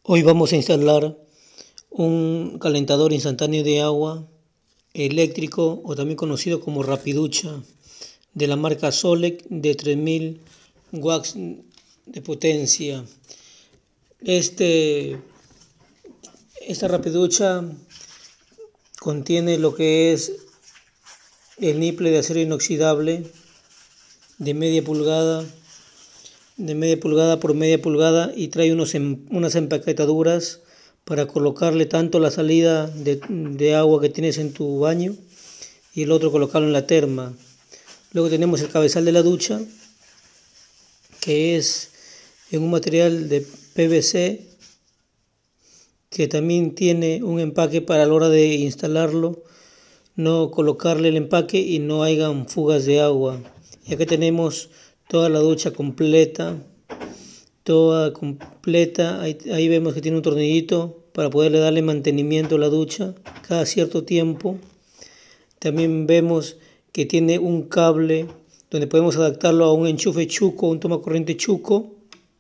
Hoy vamos a instalar un calentador instantáneo de agua eléctrico o también conocido como Rapiducha de la marca Solec de 3000 watts de potencia. Esta Rapiducha contiene lo que es el niple de acero inoxidable de media pulgada por media pulgada y trae unas empaquetaduras para colocarle tanto la salida de agua que tienes en tu baño y el otro colocarlo en la terma. Luego tenemos el cabezal de la ducha, que es en un material de PVC que también tiene un empaque para a la hora de instalarlo no colocarle el empaque y no hayan fugas de agua. Y acá tenemos toda la ducha completa, ahí vemos que tiene un tornillito para poderle darle mantenimiento a la ducha cada cierto tiempo. También vemos que tiene un cable donde podemos adaptarlo a un enchufe chuco, un toma corriente chuco.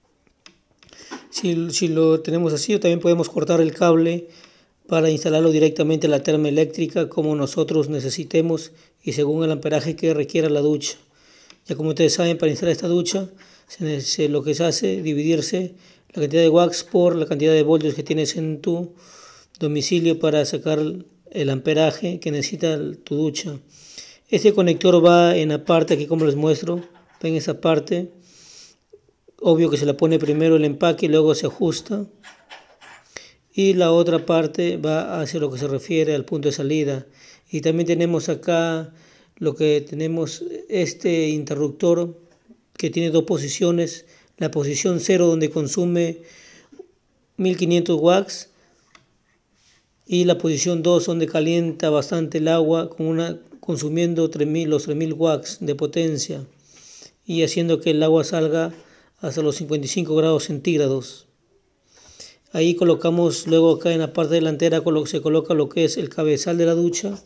Si lo tenemos así, o también podemos cortar el cable para instalarlo directamente a la terma eléctrica como nosotros necesitemos y según el amperaje que requiera la ducha. Ya como ustedes saben, para instalar esta ducha lo que se hace es dividirse la cantidad de watts por la cantidad de voltios que tienes en tu domicilio para sacar el amperaje que necesita tu ducha. Este conector va en la parte aquí como les muestro, ven esa parte. Obvio que se la pone primero el empaque y luego se ajusta. Y la otra parte va hacia lo que se refiere al punto de salida. Y también tenemos acá lo que tenemos este interruptor que tiene dos posiciones. La posición 0 donde consume 1500 watts y la posición 2 donde calienta bastante el agua consumiendo los 3000 watts de potencia y haciendo que el agua salga hasta los 55 grados centígrados. Ahí colocamos luego acá en la parte delantera se coloca lo que es el cabezal de la ducha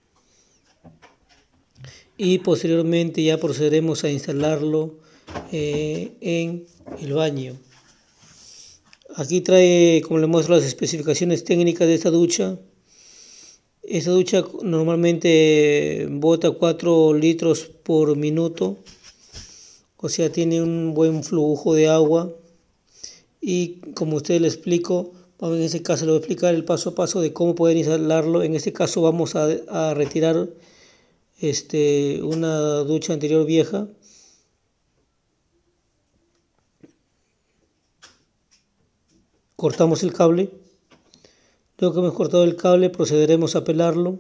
y posteriormente ya procederemos a instalarlo en el baño. Aquí trae, como les muestro, las especificaciones técnicas de esta ducha. Esta ducha normalmente bota 4 litros por minuto, o sea, tiene un buen flujo de agua. Y como ustedes les explico, en este caso les voy a explicar el paso a paso de cómo poder instalarlo. En este caso vamos a retirar una ducha anterior vieja. Cortamos el cable. Luego que hemos cortado el cable procederemos a pelarlo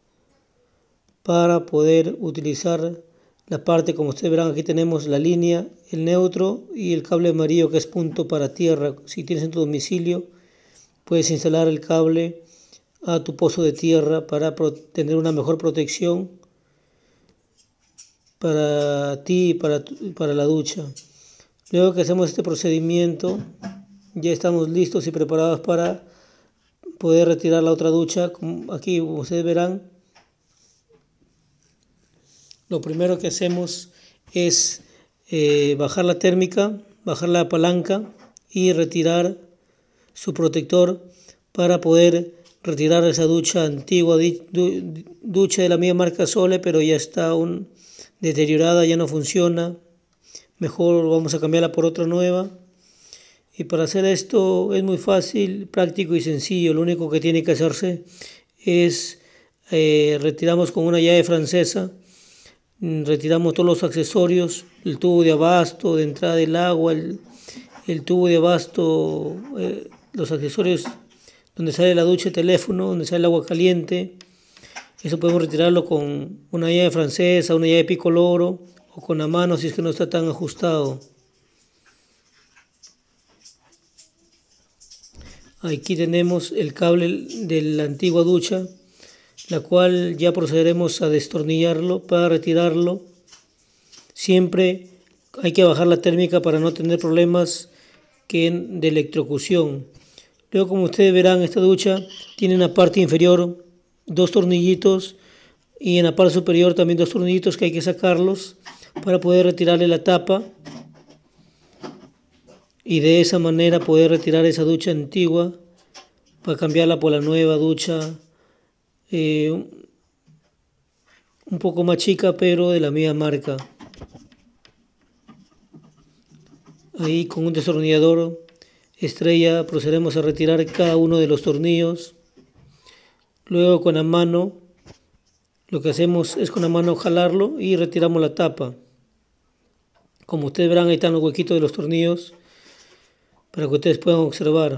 para poder utilizar la parte, como ustedes verán, aquí tenemos la línea, el neutro y el cable amarillo que es punto para tierra. Si tienes en tu domicilio puedes instalar el cable a tu pozo de tierra para tener una mejor protección para ti y para la ducha. Luego que hacemos este procedimiento ya estamos listos y preparados para poder retirar la otra ducha. Aquí como ustedes verán, lo primero que hacemos es bajar la térmica, bajar la palanca y retirar su protector para poder retirar esa ducha antigua, ducha de la misma marca Sole, pero ya está deteriorada, ya no funciona. Mejor vamos a cambiarla por otra nueva. Y para hacer esto es muy fácil, práctico y sencillo. Lo único que tiene que hacerse es retiramos con una llave francesa. Retiramos todos los accesorios, el tubo de abasto de entrada del agua, el tubo de abasto, los accesorios donde sale la ducha, el teléfono, donde sale el agua caliente. Eso podemos retirarlo con una llave francesa, una llave picoloro o con la mano si es que no está tan ajustado. Aquí tenemos el cable de la antigua ducha, la cual ya procederemos a destornillarlo para retirarlo. Siempre hay que bajar la térmica para no tener problemas de electrocución. Luego, como ustedes verán, esta ducha tiene en la parte inferior 2 tornillitos y en la parte superior también 2 tornillitos que hay que sacarlos para poder retirarle la tapa. y de esa manera poder retirar esa ducha antigua para cambiarla por la nueva ducha un poco más chica, pero de la misma marca. Ahí con un destornillador estrella procedemos a retirar cada uno de los tornillos. Luego con la mano, lo que hacemos es con la mano jalarlo y retiramos la tapa. Como ustedes verán, ahí están los huequitos de los tornillos para que ustedes puedan observar.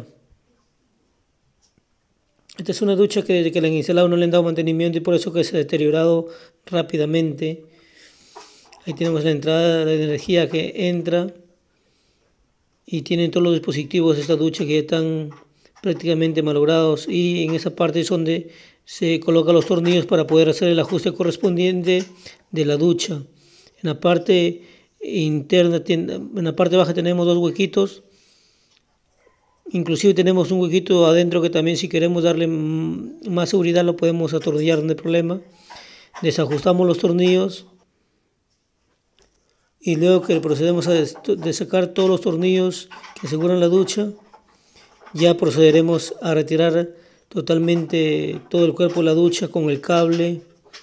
Esta es una ducha que desde que la han instalado no le han dado mantenimiento y por eso que se ha deteriorado rápidamente. Ahí tenemos la entrada de energía que entra y tienen todos los dispositivos de esta ducha que están prácticamente malogrados, y en esa parte es donde se colocan los tornillos para poder hacer el ajuste correspondiente de la ducha. En la parte interna, en la parte baja tenemos dos huequitos. Inclusive tenemos un huequito adentro que también, si queremos darle más seguridad, lo podemos atornillar, no hay problema. Desajustamos los tornillos y luego que procedemos a sacar todos los tornillos que aseguran la ducha, ya procederemos a retirar totalmente todo el cuerpo de la ducha con el cable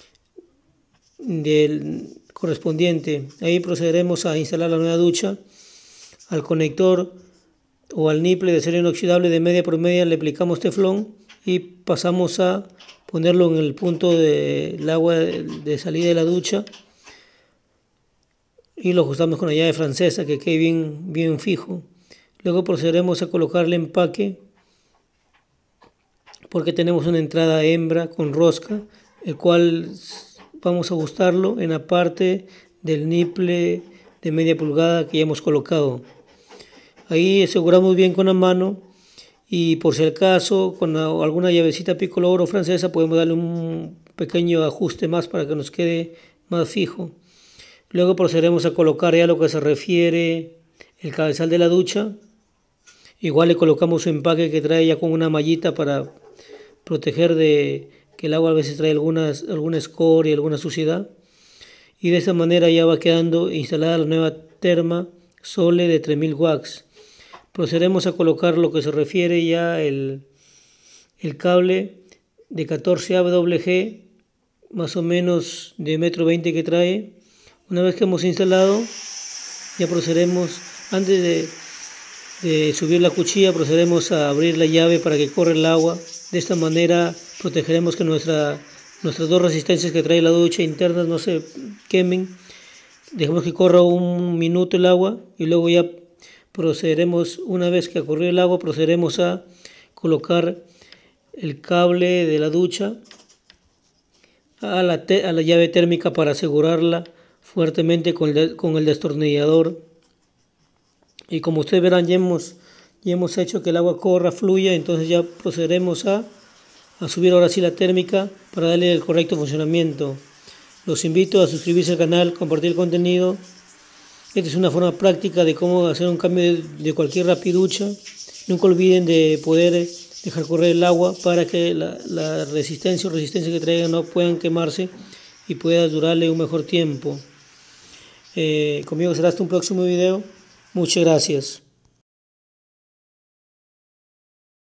del correspondiente. Ahí procederemos a instalar la nueva ducha. Al conector o al nipple de acero inoxidable de media por media le aplicamos teflón y pasamos a ponerlo en el punto del agua de salida de la ducha y lo ajustamos con la llave francesa que quede bien fijo. Luego procederemos a colocar el empaque, porque tenemos una entrada hembra con rosca, el cual vamos a ajustarlo en la parte del nipple de media pulgada que ya hemos colocado. Ahí aseguramos bien con la mano y por si acaso con alguna llavecita picolor o francesa podemos darle un pequeño ajuste más para que nos quede más fijo. Luego procederemos a colocar ya lo que se refiere el cabezal de la ducha. Igual le colocamos su empaque que trae ya con una mallita para proteger de que el agua a veces trae alguna escoria, alguna suciedad. Y de esta manera ya va quedando instalada la nueva terma Sole de 3000 watts. Procederemos a colocar lo que se refiere ya el cable de 14 AWG, más o menos de 1,20 m que trae. Una vez que hemos instalado, ya procederemos, antes de subir la cuchilla, procederemos a abrir la llave para que corra el agua. De esta manera protegeremos que nuestras dos resistencias que trae la ducha internas no se quemen. Dejemos que corra un minuto el agua y luego ya procederemos, una vez que ha corrido el agua, procederemos a colocar el cable de la ducha a la llave térmica para asegurarla fuertemente con el destornillador. Y como ustedes verán, ya hemos hecho que el agua corra, fluya. Entonces ya procederemos a subir ahora sí la térmica para darle el correcto funcionamiento. Los invito a suscribirse al canal, compartir el contenido. Esta es una forma práctica de cómo hacer un cambio de cualquier rapiducha. Nunca olviden de poder dejar correr el agua para que la resistencia que traigan no puedan quemarse y pueda durarle un mejor tiempo. Conmigo será hasta un próximo video. Muchas gracias.